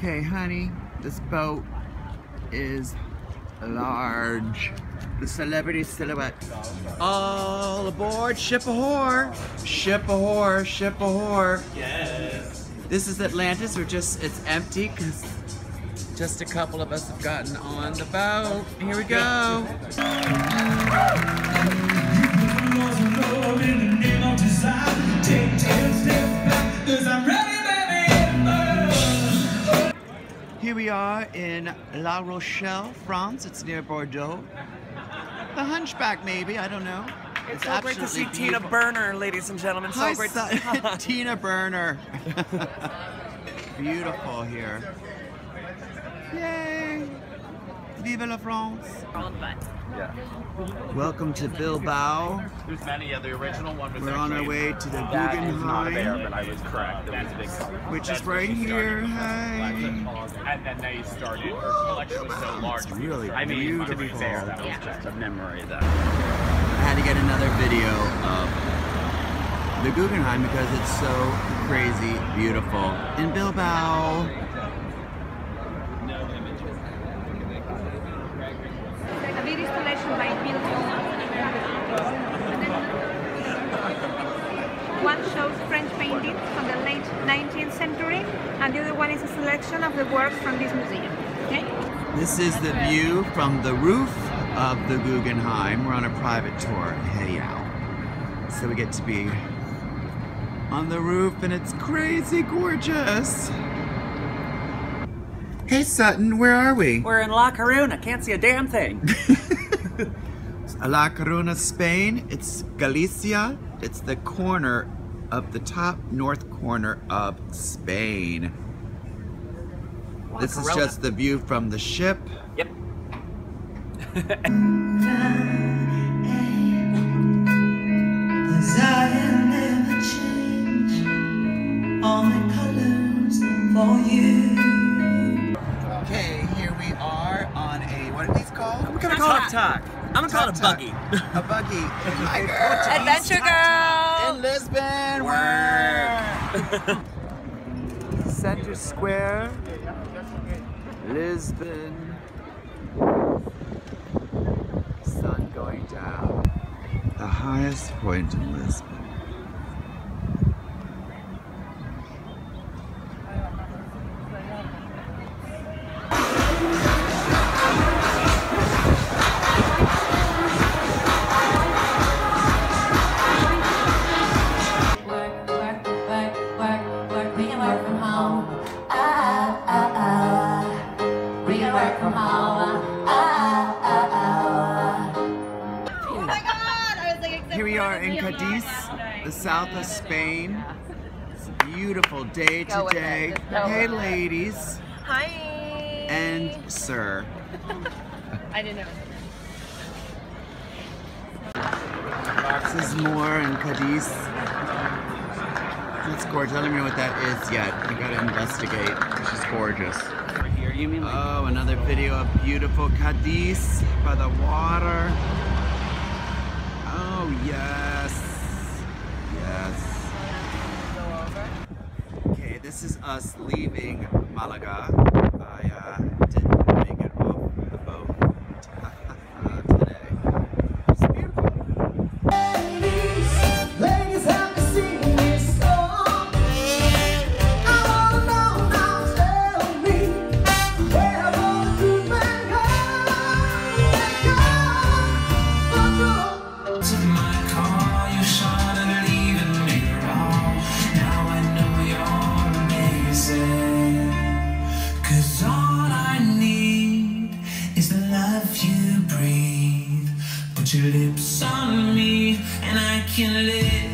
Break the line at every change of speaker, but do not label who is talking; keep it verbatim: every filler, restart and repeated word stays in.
Okay, honey, this boat is large. The Celebrity Silhouette. All aboard, ship a whore, ship a whore, ship a whore.
Yes.
This is Atlantis, or just, it's empty because just a couple of us have gotten on the boat. Here we go. Here we are in La Rochelle, France. It's near Bordeaux. The Hunchback, maybe, I don't know.
It's, it's so great to see beautiful. Tina Burner, ladies and gentlemen. So
Hi,
great
to see Tina Burner. Beautiful here. Yay! Vive la France!
Yeah.
Welcome to Bilbao.
There's many. Yeah, the original one was.
We're on our way to the
that is not a bear,
Guggenheim,
but I was correct. There was a big
which
That's
is right here. Hey.
And then they started. Her collection was so large.
It's really
I mean,
beautiful.
to be fair, that was
Yeah.
just a memory. That.
I had to get another video of the Guggenheim because it's so crazy beautiful in Bilbao.
A big installation by Bill One shows French paintings from the late nineteenth century, and the other one is a selection of the works from this museum. Okay?
This is the view from the roof of the Guggenheim. We're on a private tour. Hey, ow. So we get to be on the roof, and it's crazy gorgeous. Hey Sutton, where are we?
We're in La Coruna. Can't see a damn thing.
La Coruna, Spain. It's Galicia. It's the corner of the top north corner of Spain.
La
This is
Corona.
just the view from the ship.
Yep.
Desire never change. All my colors for you.
Okay, here we are on a, what are these called?
I'm gonna call it talk. I'm gonna call it a
Talk,
buggy.
A buggy. My girl.
Adventure girl.
In Lisbon. Word. Center Square. Lisbon. Sun going down. The highest point in Lisbon. Here we are in Cadiz, the south of Spain. It's a beautiful day today. Hey ladies.
Hi.
And sir.
I didn't know.
This is more in Cadiz. That's gorgeous. I don't know what that is yet. I gotta investigate. She's gorgeous.
Here, you mean like
Oh, another video of beautiful Cadiz by the water. Oh, yes. Yes. Okay, this is us leaving Malaga. I uh, didn't make it off the boat today. It's beautiful.
Ladies, have you seen this song? I wanna know now, tell me, where all the good men go? They go,
To my car, you shot and leaving me wrong. Now I know you're amazing. Cause all I need is the love you breathe. Put your lips on me and I can live.